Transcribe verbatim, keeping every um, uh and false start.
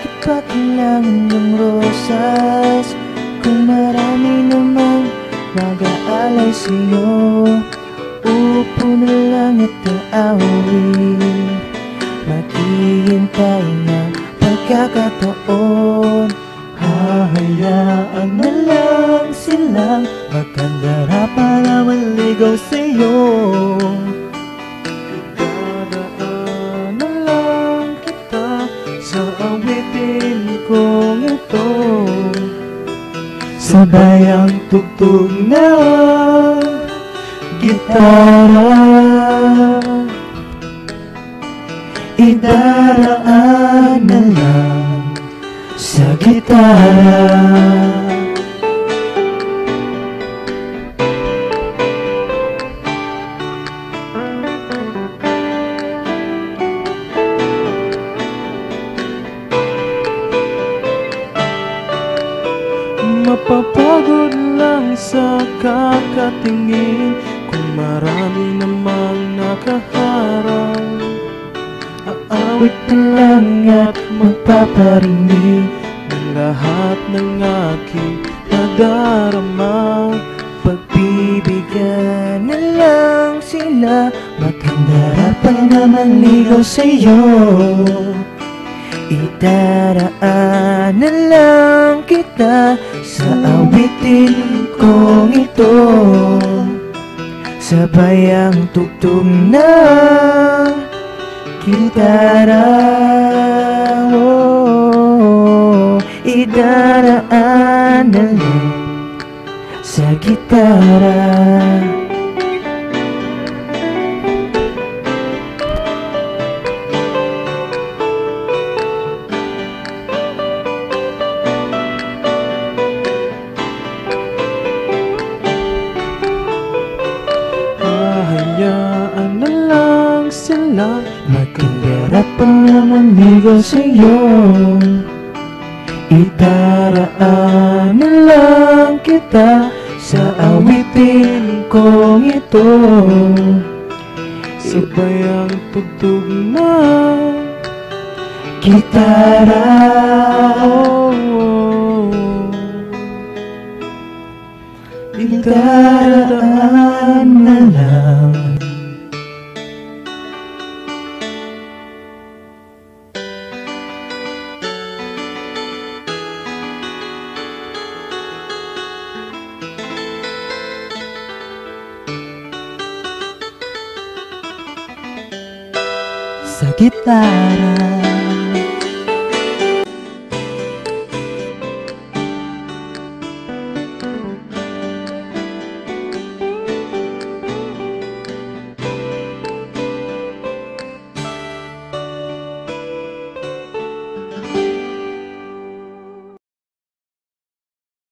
Bakit pa kailangan ng rosas kung marami namang mag-aalay sa'yo? Upo na lang at aawin, maghihintay ng pagkakataon. Hahayaan na lang silang magkandara para maligaw sa'yo. Idadaan na lang kita sa awitin kong ito, sabay ang tugtog ng gitara. Idaraan na lang sa gitara. Mapapagod lang sa kakatingin kung marami namang nakaharang. Aawit na lang at magpaparinig ng lahat ng aking nadarama. Pagbibigyan na lang sila, magkandara pa naman ligaw sa'yo. Idaraan na lang kita sa awitin kong ito, sabay ang tugtog ng gitara. Oh, idaraan na lang sa gitara. Hahayaan na lang sila magkandara pa naman ligaw sa'yo. Idaraan na lang kita sa awitin kong ito, sabay ang tugtog ng gitara. Oh, oh. Idaraan na lang. Sa gitara.